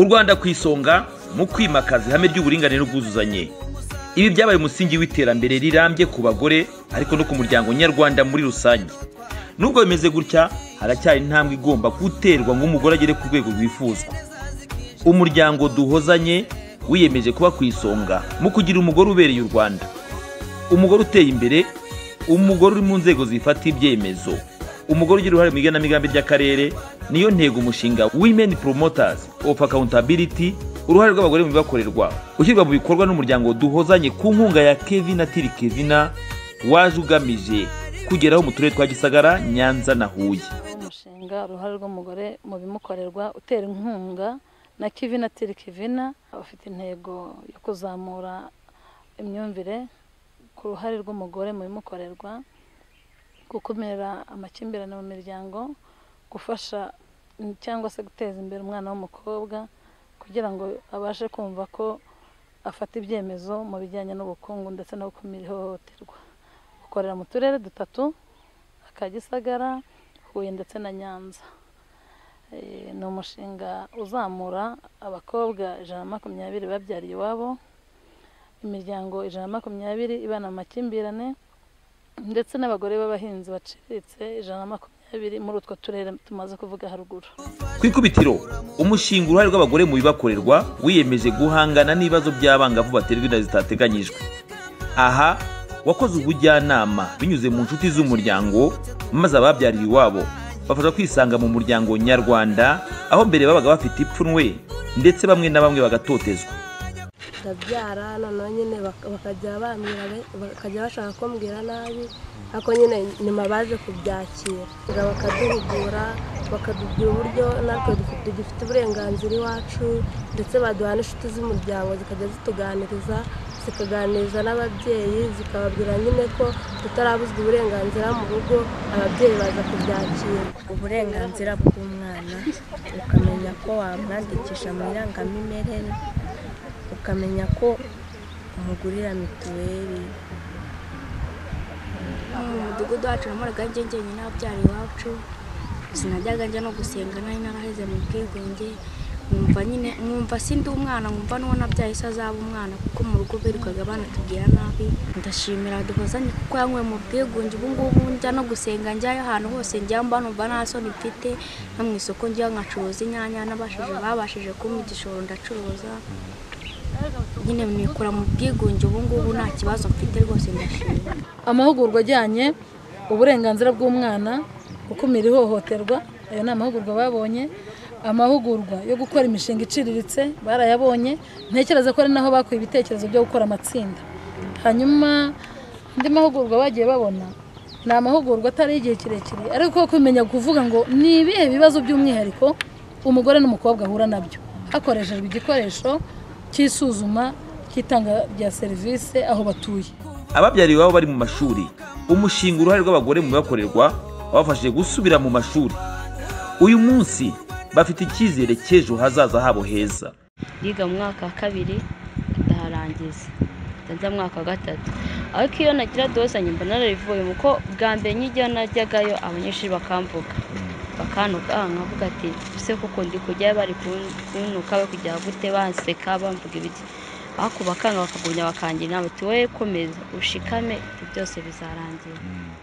u Rwanda ku isonga mu kwimakaza ihame ry'uburinganire n'ubwuzuzanye. Ibi byabaye umusingi w'iterambere rirambye ku bagore ariko no ku muryango nyarwanda muri rusange. Nubwo bimeze gutya, haracyari intambwe igomba guterwa ngo umugore agere ku rwego rwifuzwa. Umuryango duhozanye wiyemeje kuba ku isonga mu kugira umugore ubereye u Rwanda, umugore uteye imbere, umugore uri mu nzego zifata ibyemezo, umugore ugira uruhare mu igenamigambi ry'akarere. Niyo ntego umushinga Women Promoters of Accountability, uruhare rw'abagore mu bibakorerwa, ushyirwa mu bikorwa n'umuryango duhozanye ku nkunga ya Kevina waje ugamije kugeraho mu turere twa Gisagara, Nyanza na Huye. Umushinga uruhare rw'umugore mu bimukorerwa utera inkunga na Kevina bafite intego yo kuzamura imyumvire ku ruhare rw'umugore mu bimukorerwa, gukumira amakimbirane mu miryango, gufasha cyangwa se guteza imbere umwana w'umukobwa kugira ngo abashe kumva ko afata ibyemezo mu bijyanye n'ubukungu ndetse no gukumira ihohoterwa. Ukorera mu turere dutatu, Gisagara, Huye ndetse na Nyanza. Ni umushinga uzamura abakobwa 120 babyariye iwabo, imiryango 120 ibana mu makimbirane, ndetse n'abagore b'abahinzi baciriritse 120 muri utwo turere tumaze kuvuga haruguru. Ku ikubitiro, umushinga uruhare rw'abagore mu bibakorerwa wiyemeje guhangana n'ibibazo by'abangavu baterwa inda zitateganyijwe. Aha wakoze ubujyanama binyuze mu nshuti z'umuryango, maze ababyariye iwabo bafasha kwisanga mu muryango nyarwanda, aho mbere babaga bafite ipfunwe ndetse bamwe na bamwe bagatotezwa. Ndabyara noneho nyine bakajya bambwira, bakajya bashaka kumbwira nabi, ariko nyine nyuma baje kubyakira, bakaduhugura, bakadubwira uburyo natwe dufite uburenganzira iwacu, ndetse baduha n'inshuti z'umuryango zikajya zituganiriza, zikaganiriza n'ababyeyi, zikababwira nyine ko tutarabuzwa uburenganzira mu rugo, ababyeyi baza kubyakira. Uburenganzira bw'umwana ukamenya ko wamwandikisha mu irangamimerere, ukamenya ko umugurira mituweli. Mu mudugudu wacu namoraga njyenyine n'ababyari iwacu, sinajyaga njya no gusenga, nari naraheze mu bwigenge, mwumva sindi umwana, mwumva n'uwo nabyaye se azaba umwana, kuko mu rugo birirwaga banatubwira nabi. Ndashimira duhozanye kuko yankuye mu bwigunge, ubu ngubu njya no gusenga, njyayo ahantu hose njya mba numva nta soni mfite, no mu isoko njya nkacuruza inyanya, babashije kumpa igishoro ndacuruza, nyine nikura mu bwigunge, ubu ngubu nta kibazo mfite rwose, ndashimira. Amahugurwa ajyanye uburenganzira bw'umwana, gukumira ihohoterwa, ayo ni amahugurwa babonye. Amahugurwa yo gukora imishinga iciriritse barayabonye, ntekereza ko ari naho bakuye ibitekerezo byo gukora amatsinda. Hanyuma indi mahugurwa bagiye babona ni amahugurwa atari igihe kirekire, ariko kumenya kuvuga ngo ni ibihe bibazo by'umwihariko umugore n'umukobwa ahura nabyo, hakoreshejwe igikoresho cy'isuzuma cy'itanga rya serivisi aho batuye. Ababyariye iwabo bari mu mashuri, umushinga uruhare rw'abagore mu bibakorerwa wabafashije gusubira mu mashuri. Uyu munsi bafite icyizere cy'ejo hazaza habo heza. Yiga mu mwaka wa 2 ndaharangiza, ndanza mu mwaka wa 3, ariko iyo nagira dozanye mba narabivuye, muko bwa mbere nkijya najyagayo abanyeshuri bakamvuga, bakanuka, nkavuga ati se kuko ndi kujya bari kunuka we kujya gute, banseka bamvuga ibiki, ako bakanga bakagunya bakangira inama ati wowe komeza ushikame, byose bizarangira.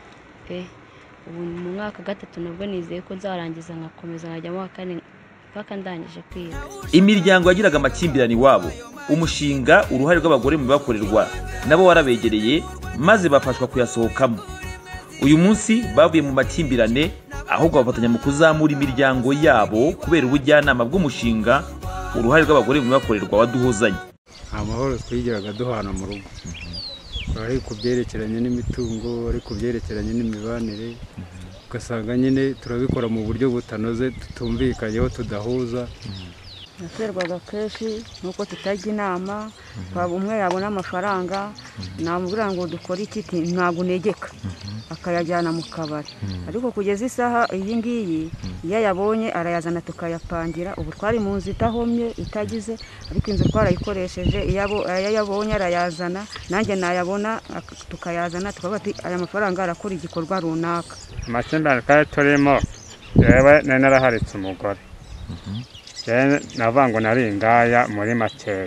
Ubu mu mwaka wa 3 nabwo nizeye ko nzarangiza nkakomeza nkajya mu wa 4 paka ndangije kwiga. Imiryango yagiraga amakimbirane iwabo, umushinga uruhare rw'abagore mu bibakorerwa nabo warabegereye, maze bafashwa kuyasohokamo. Uyu munsi bavuye mu makimbirane, ahubwo bafatanya mu kuzamura imiryango yabo kubera ubujyanama bw'umushinga uruhare rw'abagore mu bibakorerwa waduhozanye. Amahoro twigiraga duhana mu rugo, ari kubyerekeranye n'imitungo, ari kubyerekeranye n'imibanire, ugasanga nyine turabikora mu buryo butanoze, tutumvikanyeho, tudahuza. Naterwaga kenshi nuko tutajya inama, umwe yabona amafaranga namubwira ngo dukore iki, ntabwo negeka, akayajyana mu kabari. Ariko kugeza isaha iyi ngiyi iyo yabonye arayazana tukayapangira. Ubu twari mu nzu itahomye itagize, ariko inzu twarayikoresheje, iyo yabonye arayazana, nanjye nayabona tukayazana, tukavuga ati aya mafaranga arakora igikorwa runaka. Amakimbirane twari turimo, yewe nari naraharitse umugore, navuga ngo nari indaya muri makeya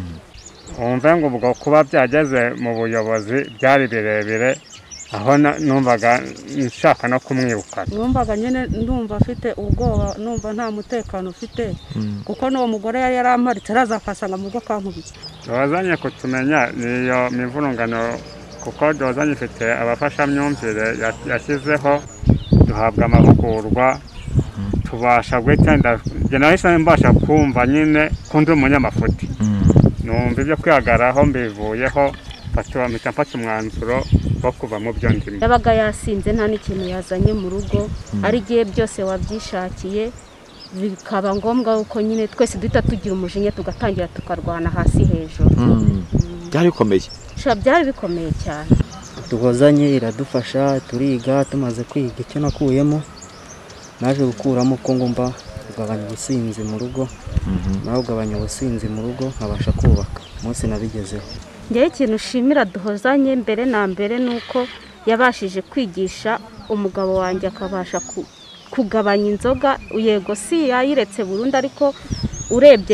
wumve ngo ubwo kuba byageze mu buyobozi byari birebire aho numvaga nshaka no kumwirukana. Numvaga nyine ndumva afite ubwoba, numva nta mutekano ufite kuko n'uwo mugore yari yaramparitse arazafasanga mu rugo kankubise. Dozanye kutumenya niyo mivurungano kuko dozanye ifite abafashamyumvire yashyizeho duhabwa amahugurwa tubasha gutenda nahise mbasha kumva nyine kundi umunyamafuti numva ibyo kwihagaraho mbivuyeho mfata umwanzuro wo kuva mu byo ndimo. Yabaga yasinze nta n'ikintu yazanye mu rugo ari igihe byose wabyishakiye bikaba ngombwa uko nyine twese duhita tugira umujinya tugatangira tukarwana hasi hejuru. Byari bikomeye. Byari bikomeye cyane. Duhozanye iradufasha turiga tumaze kwiga icyo nakuyemo naje gukuramo ko ngomba kugabanya ubusinzi mu rugo nawe ugabanya ubusinzi mu rugo nkabasha kubaka umunsi nabigezeho. Ngewe ikintu ushimira Duhozanye mbere na mbere nuko yabashije kwigisha umugabo wanjye akabasha kugabanya inzoga. Yego si yayiretse burundu ariko urebye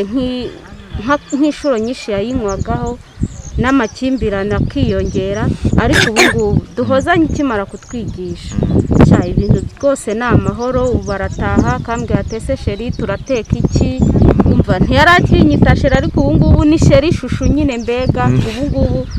nk'inshuro nyinshi yayinywagaho n'amakimbirane akiyongera ariko ubu ngubu Duhozanye ikimara kutwigisha ibintu rwose ni amahoro. Barataha kambwira ati ese sheri turateka iki, umva ntiyarakinyita sheri ariko ubu ngubu ni sheri shushu nyine mbega ubu ngubu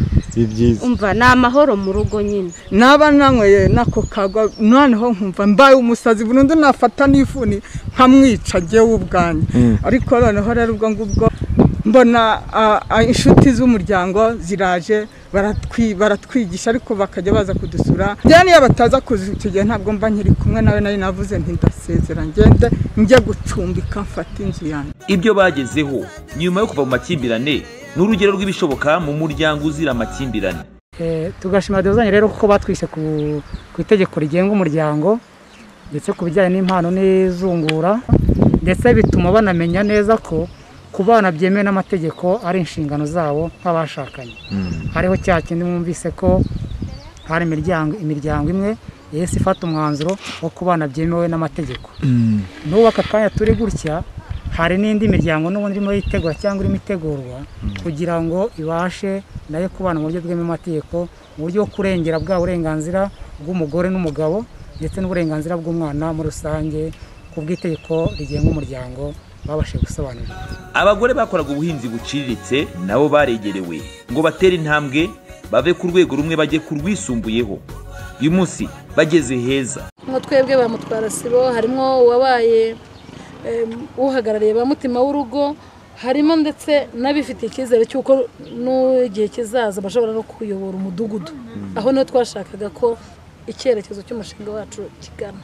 umva ni amahoro mu rugo nyine. Naba nanyweye nako kagwa noneho nkumva mbaye umusazi burundu nafata n'ifuni nkamwica jyewe ubwanjye ariko noneho rero ubwo ngubwo mbona inshuti z'umuryango ziraje baratwigisha ariko bakajya baza kudusura. Njye iyo bataza kuzikigiye ntabwo mba nkiri kumwe nawe nari navuze nti ndasezera ngende njye gucumbika mfata inzu yanjye. Ibyo bagezeho nyuma yo kuva mu makimbirane n'urugero rw'ibishoboka mu muryango uzira amakimbirane. Tugashima Duhozanye rero kuko batwise ku itegeko rigenga umuryango ndetse ku bijyanye n'impano n'izungura ndetse bituma banamenya neza ko ku bana byemewe n'amategeko ari inshingano zabo nk'abashakanye. Hariho cya kindi mwumvise ko hari imiryango imwe yesi ifata umwanzuro wo ku bana byemewe n'amategeko. N'ubu aka kanya turi gutya hari n'indi miryango n'ubundi irimo yitegura cyangwa irimo itegurwa kugira ngo ibashe nayo kubana mu buryo bwemewe n'amategeko mu buryo bwo kurengera bwa burenganzira bw'umugore n'umugabo ndetse n'uburenganzira bw'umwana muri rusange ku bw'itegeko rigenga umuryango babashe gusobanura. Abagore bakoraga ubuhinzi buciriritse nabo baregerewe ngo batere intambwe bave ku rwego rumwe bajye ku rwisumbuyeho. Uyu munsi bageze heza. Nko twebwe ba mutwara sibo harimo uwabaye uhagarariye ba mutima w'urugo harimo ndetse n'abifitiye icyizere cy'uko n'igihe kizaza bashobora no kuyobora umudugudu. Aho niho twashakaga ko icyerekezo cy'umushinga wacu kigana.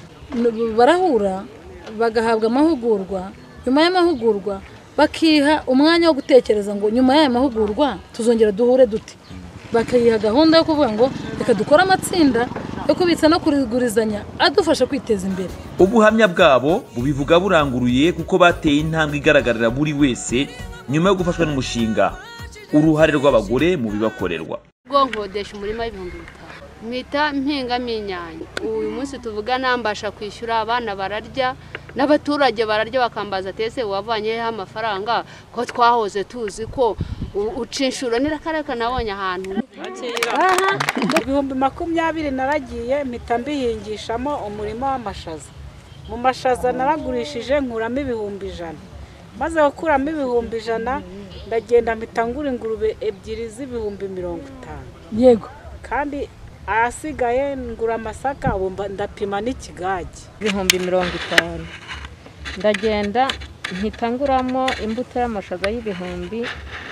Barahura bagahabwa amahugurwa. Nyuma y'amahugurwa bakiha umwanya wo gutekereza ngo nyuma y'aya mahugurwa tuzongera duhure dute. Bakayiha gahunda yo kuvuga ngo reka dukore amatsinda yo kubitsa no kurigurizanya adufasha kwiteza imbere. Ubuhamya bwabo bubivuga buranguruye kuko bateye intambwe igaragarira buri wese nyuma yo gufashwa n'umushinga uruhare rw'abagore mu bibakorerwa. Nkodesha umurima w'ibihumbi 5 mwita mpingamo inyanya. Uyu munsi tuvugana mbasha kwishyura abana bararya n'abaturage bararya bakambaza tese wavanyeho amafaranga ko twahoze tuzi ko ucinshuro nirakareka nabonye ahantu. Ibihumbi 20 naragiye mpita mbihingishamo umurimo w'amashaza. Mu mashaza naragurishije nkuramo 100,000. Maze gukuramo 100,000 ndagenda mpita ngura ingurube 2 z'ibihumbi 50. Yego. Kandi asigaye ngura amasaka ndapima n'ikigage 50,000. Ndagenda mpitanguramo imbuto y'amashaza y'ibihumbi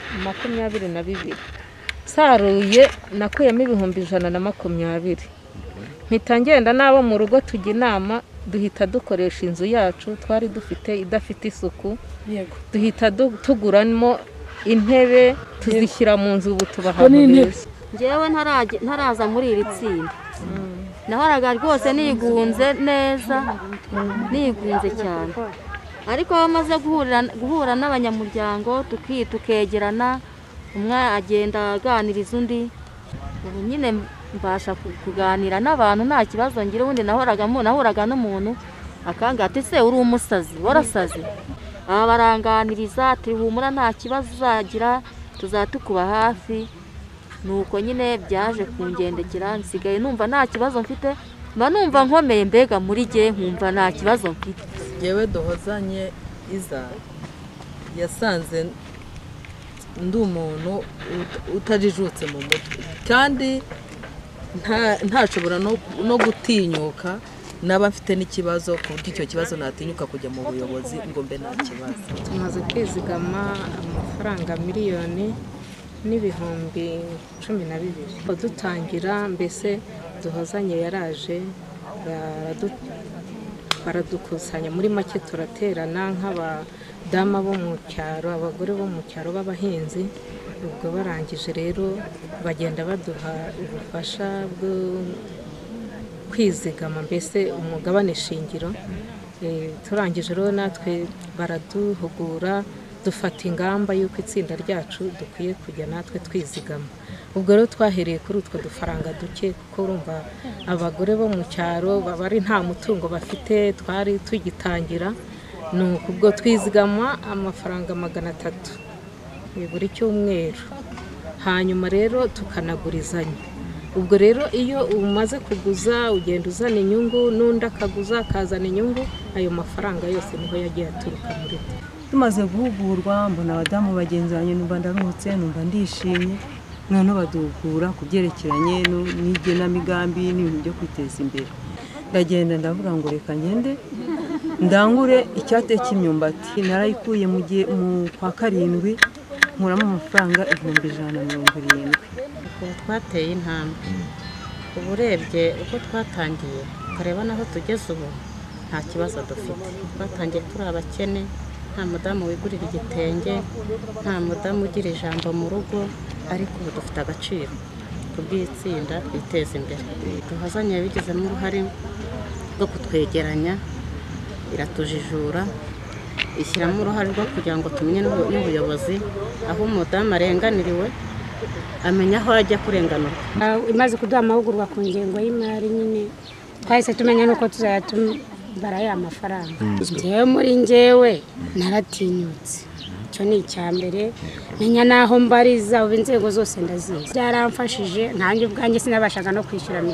22. Saruye nakuyemo 120. Mpita ngenda nabo mu rugo tujya inama duhita dukoresha inzu yacu twari dufite idafite isuku. Yego. Duhita tuguramo intebe tuzishyira mu nzu ubu tubaha neza. Ngewe ntaraza muri iri tsinda. Nahoraga rwose nigunze neza nigunze cyane. Ariko bamaze guhura n'abanyamuryango tukegerana umwe agenda aganiriza undi. Ubu nyine mbasha kuganira n'abantu nta kibazo ngira ubundi nahuraga n'umuntu akanga ati se uri umusazi warasaze. baranganiriza tuhumura nta kibazo uzagira tuzatukuba hafi nuko nyine byaje kungendekera nsigaye numva nta kibazo mfite mba numva nkomeye mbega muri jye nkumva nta kibazo mfite. Yewe duhozanye iza yasanze ndi umuntu utajijutse mu mutwe kandi ntashobora no gutinyuka naba mfite n'ikibazo ku buryo icyo kibazo natinyuka kujya mu buyobozi ngo mbe nta kibazo. Tumaze kwizigama amafaranga miliyoni n'ibihumbi 12 dutangira mbese duhozanye yaraje baradukusanya muri make turaterana nk'abadama bo mu cyaro abagore bo mu cyaro b'abahinzi ubwo barangije rero bagenda baduha ubufasha bwo kwizigama mbese umugabane shingiro turangije rero natwe baraduhugura dufata ingamba y'uko itsinda ryacu dukwiye kujya natwe twizigama. Ubwo rero twahereye kuri utwo dufaranga duke kuko urumva abagore bo mu cyaro baba ari nta mutungo bafite twari tugitangira nuko ubwo twizigama amafaranga 300 buri cyumweru hanyuma rero tukanagurizanya. Ubwo rero iyo umaze kuguza ugenda uzana inyungu n'undi akaguza akazana inyungu ayo mafaranga yose niho yagiye aturuka muri twe. Tumaze guhugurwa mbona abadamu bagenzi banjye numva ndaruhutse numva ndishimye noneho baduhugura ku byerekeranye n'igenamigambi n'ibintu byo kwiteza imbere. Ndagenda ndavuga ngo reka ngende ndangure icyate cy'imyumbati narayikuye mu kwa 7 nkuramo amafaranga 170. Twateye intambwe ubu urebye uko twatangiye ukareba naho tugeze ubu nta kibazo dufite. Twatangiye turi abakene nta mudamu wigurira igitenge nta mudamu ugira ijambo mu rugo ariko ubu dufite agaciro kubw'itsinda twiteza imbere. Duhozanye yabigizemo uruhare rwo kutwegeranya iratujijura ishyiramo uruhare rwo kugira ngo tumenye n'ubuyobozi aho umudamu arenganiriwe amenya aho ajya kurenganurwa. Imaze kuduha amahugurwa ku ngengo y'imari nyine twahise tumenya nuko tuzayatubara ya mafaranga. Njyewe muri njyewe naratinyutse icyo ni icyambere menya naho mbariza ubu inzego zose ndazizi byaramfashije ntanjye ubwanjye sinabashaga no kwishyura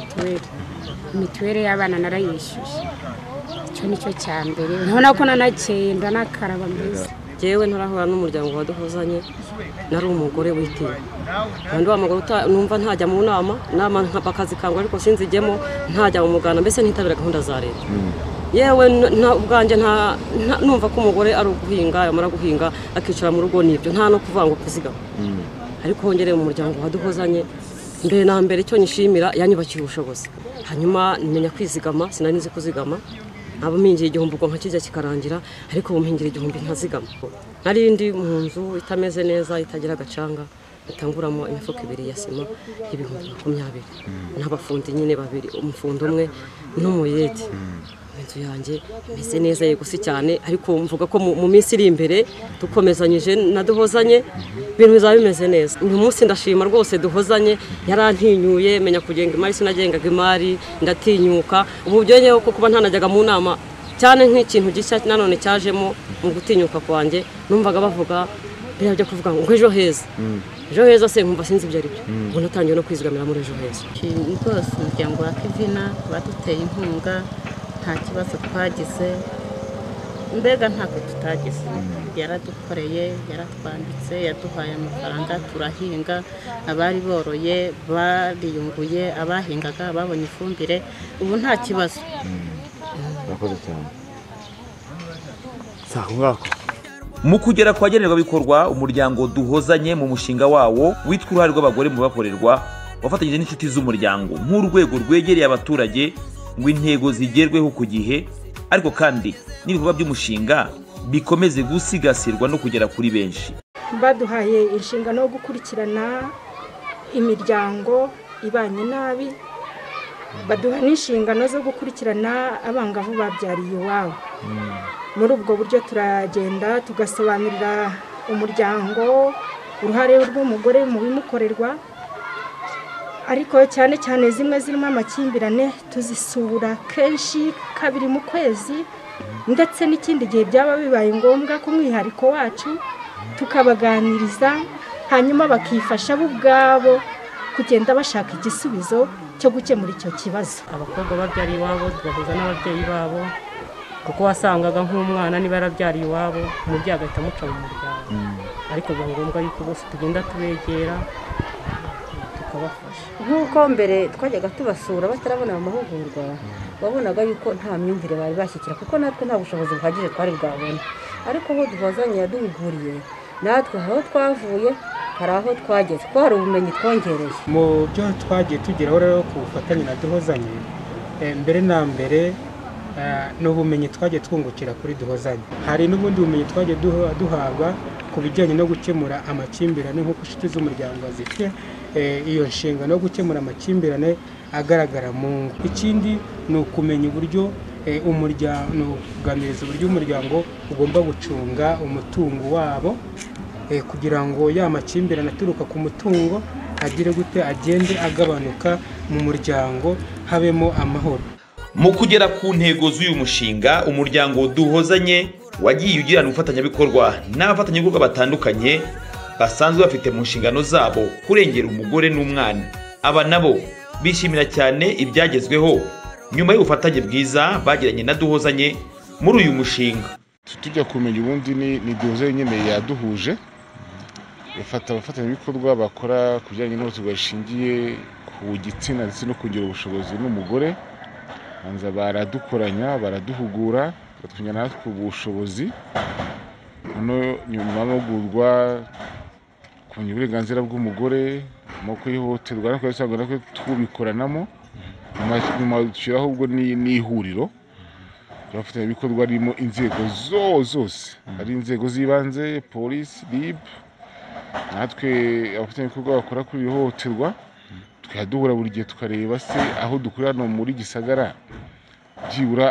mituweli y'abana narayishyuye. Icyo nicyo cyambere urabona ko nanakeye ndanakaraba mbese. Jewe ntarahura n'umuryango waduhozanye nari umugore witinya kandi wa mugore numva ntajya mu nama bakazikangwa ariko sinzijyemo ntajya mu muganda mbese ntitabira gahunda za leta. Yewe ubwanjye numva ko umugore ari uguhinga yamara guhinga akicara mu rugo nibyo nta no kuvanga kuzigama ariko hongereye mu muryango waduhozanye mbere na mbere icyo nyishimira yanyubakiye ubushobozi hanyuma menya kwizigama sinari nzi kuzigama abo mpingira igihumbi ubwo nkakijya kikarangira ariko ubu mpingira igihumbi ntazigama. Narindi mu nzu itameze neza itagira agacanga itanguramo imifuka 2 ya sima y'ibihumbi 20 n'abafundi nyine 2 umufundo umwe n'umuyede. Inzu yanjye meze neza yego si cyane ariko mvuga ko mu minsi iri imbere dukomezanyije na duhozanye ibintu bizaba bimeze neza. Uyu munsi ndashima rwose duhozanye yarantinyuye menya kugenga imari sinagengaga imari ndatinyuka ubu byenyeho ko kuba ntanajyaga mu nama cyane nk'ikintu gishya nanone cyajemo mu gutinyuka kwanjye numvaga bavuga bya kuvuga ngo ejo heza ejo heza se nkumva sinzi ibyo ari byo ubu natangiye no kwizigamira muri ejo heza. Rwose umuryango wa Kivina baduteye inkunga nta kibazo twagize mbega ntako tutagize yaradukoreye yaratwanditse yaduhaye amafaranga turahinga abari boroye bariyunguye abahingaga babonye ifumbire ubu nta kibazo. Urakoze cyane. Mu kugera kwa bikorwa umuryango duhozanye mu mushinga wawo witwa uruhare rw'abagore mu bakorerwa wafatanyije n'inshuti z'umuryango nk'urwego rwegereye abaturage ngo intego zigerweho ku gihe ariko kandi n'ibikorwa by'umushinga bikomeze gusigasirwa no kugera kuri benshi. Baduhaye inshingano yo gukurikirana imiryango ibanye nabi baduha n'inshingano zo gukurikirana abangavu babyariye iwabo. Muri ubwo buryo turagenda tugasobanurira umuryango uruhare rw'umugore mu bimukorerwa ariko cyane cyane zimwe zirimo amakimbirane tuzisura kenshi 2 mu kwezi ndetse n'ikindi gihe byaba bibaye ngombwa ku mwihariko wacu tukabaganiriza hanyuma bakifasha bo ubwabo kugenda bashaka igisubizo cyo gukemura icyo kibazo. Abakobwa babyariye iwabo tugahuza n'ababyeyi babo, kuko wasangaga nk'umwana niba yarabyariye iwabo umubyeyi agahita amuca mu muryango, ariko biba ngombwa yuko bose tugenda tubegera tukabafasha. Nk'uko mbere twajyaga tubasura batarabona amahugurwa, wabonaga yuko nta myumvire bari bashyikira, kuko natwe nta bushobozi buhagije twari bwabona, ariko aho duhozanye yaduhuguriye natwe aho twavuye hari aho twageze ko hari ubumenyi twongereye. Mu byo twagiye tugeraho rero ku bufatanye na duhozanye, mbere na mbere n'ubumenyi twagiye twungukira kuri duhozanye. Hari n'ubundi bumenyi twagiye duhabwa ku bijyanye no gukemura amakimbirane, nk'uko inshuti z'umuryango zifite iyo nshingano yo gukemura amakimbirane agaragara mu ngo. Ikindi ni ukumenya uburyo kuganiriza uburyo umuryango ugomba gucunga umutungo wabo, kugira ngo ya makimbirane aturuka ku mutungo agire gute agende agabanuka mu muryango, habemo amahoro. Mu kugera ku ntego z'uyu mushinga, umuryango duhozanye wagiye ugirana ubufatanyabikorwa n'abafatanyabikorwa batandukanye basanzwe bafite mu nshingano zabo kurengera umugore n'umwana. Aba nabo bishimira cyane ibyagezweho nyuma y'ubufatanye bwiza bagiranye na duhozanye muri uyu mushinga. Tujya kumenya ubundi ni duhozanye nyine yaduhuje, bafata abafatanyabikorwa bakora ku bijyanye n'ubuzima bushingiye ku gitsina ndetse no kugira ubushobozi n'umugore. Banza baradukoranya, baraduhugura, batwanya natwe ubushobozi. Nyuma y'amahugurwa kumenya uburenganzira bw'umugore mu kwihohoterwa no kwisanga natwe tubikoranamo, nyuma dushyiraho ubwo n'ihuriro abafatanyabikorwa harimo inzego zose, ari inzego z'ibanze, polisi, RIB, natwe abafatanyabikorwa bakora kuri ihohoterwa tukaduhura buri gihe tukareba se aho dukorera no muri Gisagara byibura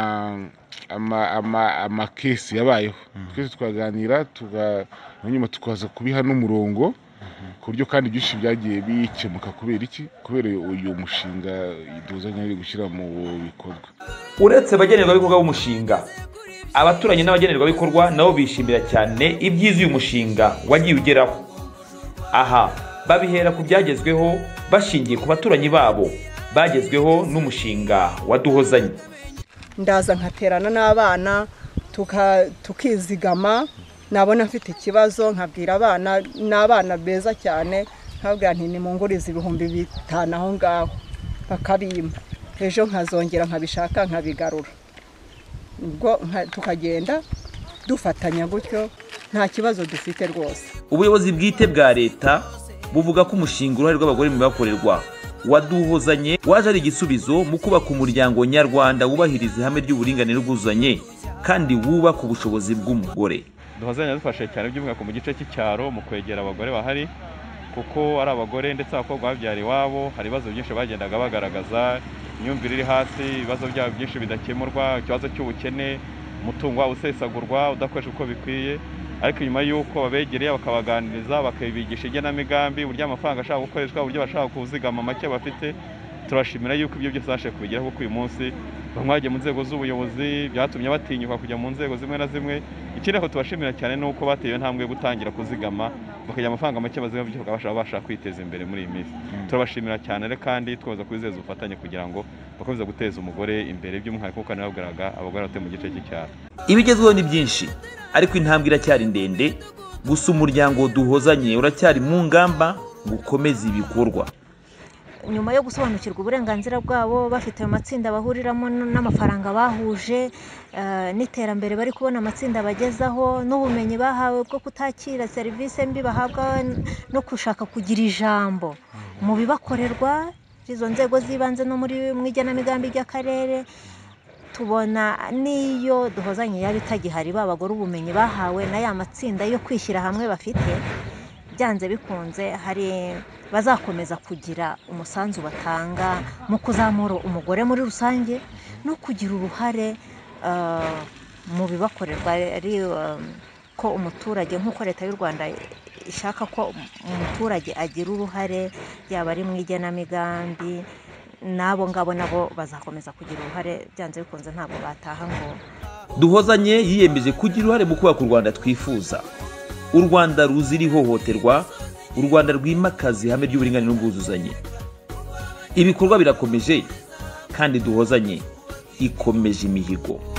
amakesi yabayeho, twese tukaganira nyuma tukaza kubiha n'umurongo, ku buryo kandi byinshi byagiye bikemuka. Kubera uyu mushinga duhozanye ari gushyira mu bikorwa. Uretse abagenerwabikorwa b'umushinga, abaturanyi n'abagenerwabikorwa nabo bishimira cyane ibyiza uyu mushinga wagiye ugeraho. Aha babihera ku byagezweho bashingiye ku baturanyi babo bagezweho n'umushinga waduhozanye. Ndaza nkaterana n'abana tukizigama, nabona mfite ikibazo nkabwira abana, n'abana beza cyane, nkabwira nti nimungurize 5,000 aho ngaho, bakabimpa, ejo nkazongera nkabishaka nkabigarura, ubwo tukagenda dufatanya gutyo, nta kibazo dufite rwose. Ubuyobozi bwite bwa leta buvuga ko umushinga uruhare rw'abagore mu bibakorerwa waduhozanye waje ari igisubizo mu kubaka umuryango nyarwanda wubahiriza ihame ry'uburinganire n'ubwuzuzanye kandi wubaka ubushobozi bw'umugore. Duhozanye yadufashe cyane by'umwihariko mu gice cy'icyaro mu kwegera abagore bahari, kuko ari abagore ndetse abakobwa babyariye iwabo hari ibibazo byinshi bagendaga bagaragaza, imyumvire iri hasi, ibibazo byabo byinshi bidakemurwa, ikibazo cy'ubukene, umutungo wabo usesagurwa udakoresha uko bikwiye. Ariko nyuma y'uko babegereye bakabaganiriza, bakabigisha igenamigambi, uburyo amafaranga ashaka gukoreshwa, uburyo bashaka kuzigama make bafite, turashimira yuko ibyo byose bashe kubigeraho, kuko uyu munsi bamwagiye mu nzego z'ubuyobozi byatumye batinyuka kujya mu nzego zimwe na zimwe. Ikindi ko tubashimira cyane nuko bateye intambwe yo gutangira kuzigama, bakagira amafaranga make bazima byo bakabasha kwiteza imbere muri iyi minsi. Turabashimira cyane rero kandi twaza kwizeza ubufatanye kugira ngo bakomeze guteza umugore imbere, by'umwihariko kuko nababwiraga abagore batuye mu gice cy'icyaro. Ibigezweho ni byinshi ariko intambwe iracyari ndende, gusa umuryango duhozanye uracyari mu ngamba gukomeza ibikorwa. Nyuma yo gusobanukirwa uburenganzira bwabo, bafite amatsinda bahuriramo n'amafaranga bahuje, n'iterambere bari kubona amatsinda bagezaho, n'ubumenyi bahawe bwo kutakira serivisi mbi bahabwa no gushaka kugira ijambo mu bibakorerwa, izo nzego z'ibanze no muri igenamigambi ry'akarere, tubona niyo duhozanye yaba itagihari babagore ubumenyi bahawe na ya matsinda yo kwishyira hamwe bafite, byanze bikunze hari bazakomeza kugira umusanzu batanga mu kuzamura umugore muri rusange no kugira uruhare mu bibakorerwa, ari ko umuturage nk'uko leta y'u Rwanda ishaka ko umuturage agira uruhare, yaba ari mu igenamigambi, n'abo ngabo nabo bazakomeza kugira uruhare, byanze bikunze ntabwo bataha ngo Duhozanye yiyemeje kugira uruhare mu kubaka u Rwanda twifuza, u Rwanda ruzira ihohoterwa, u Rwanda rwimakaza ihame ry'uburinganire n'ubwuzuzanye. Ibikorwa birakomeje kandi Duhozanye ikomeje imihigo.